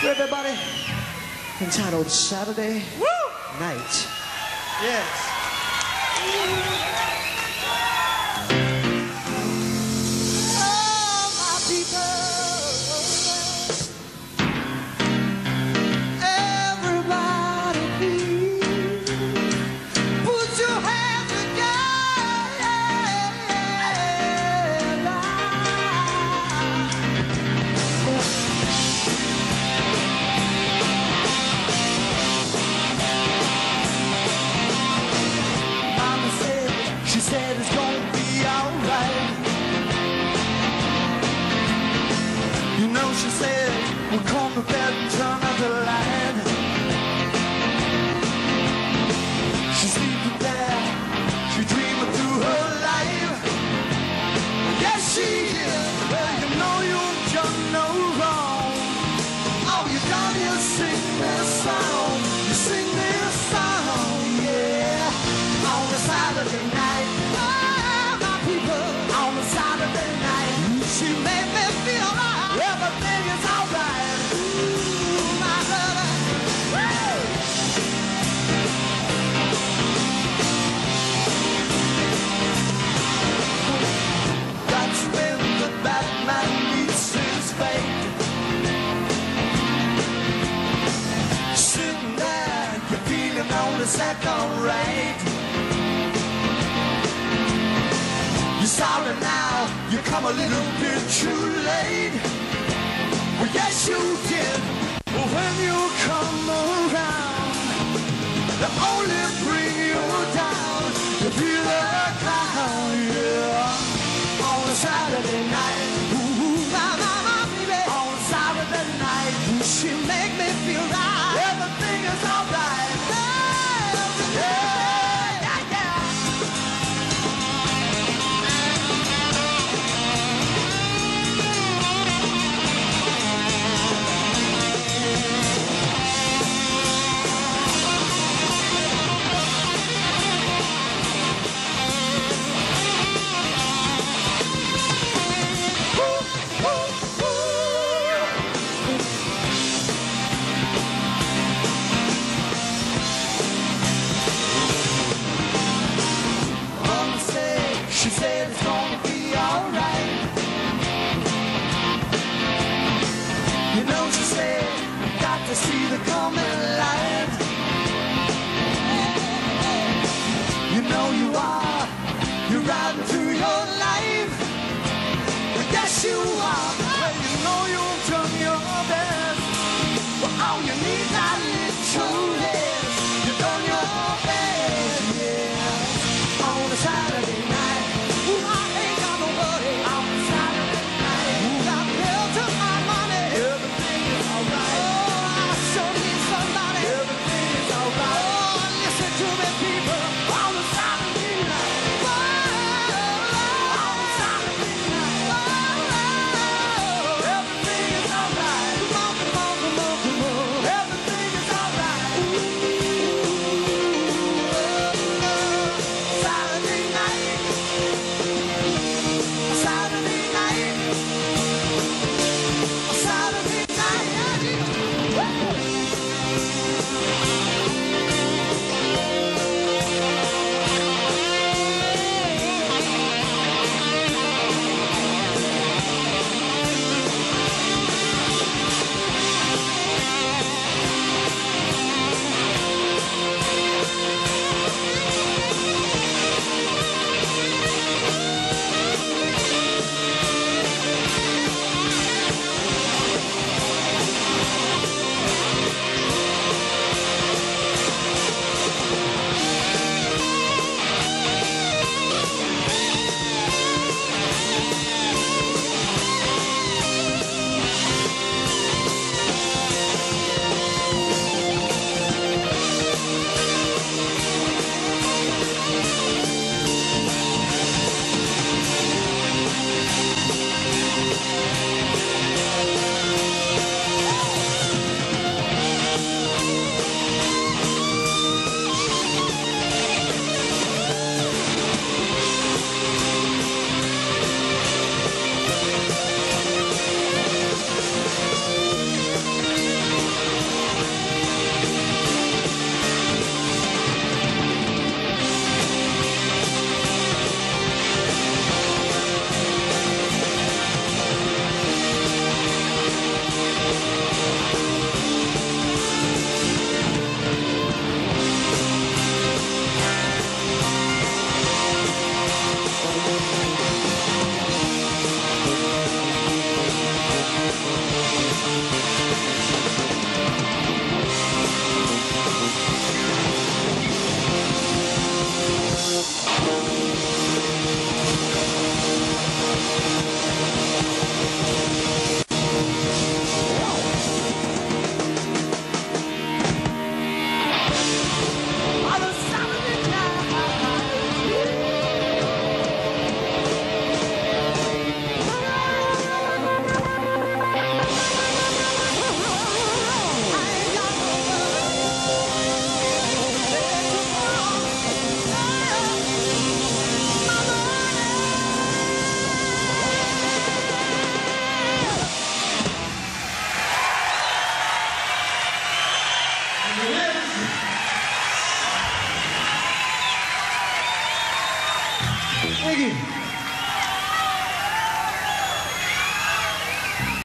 for everybody entitled Saturday Night. Yes. She said it's gonna be alright. You know, she said we'll come to bed and turn out the light. She's sleeping there, she's dreaming through her life. Yes, she is. Well, you know you've done no wrong. All you've done is sing this song. You sing this song, yeah, on a Saturday night. She made me feel like everything is alright. Ooh, my brother. Woo! That's when the Batman meets his fate. Sitting there, you're feeling on the second rate. You're sorry now, you come a little bit too late. Well, yes, you did. Well, when you come around, they only bring you down. You feel the clown, yeah. On a Saturday night, ooh, my baby. On a Saturday night, ooh, she make me feel right. Everything is alright. Yeah. She said it's gonna be alright. You know, she said, got to see the coming light. You know you are, you're riding through your life. Well, yes, you are. Well, you know you've done your best. Well, all you need that little rest. You've done your best, yeah. On a Saturday night. Everything is alright. Thank you.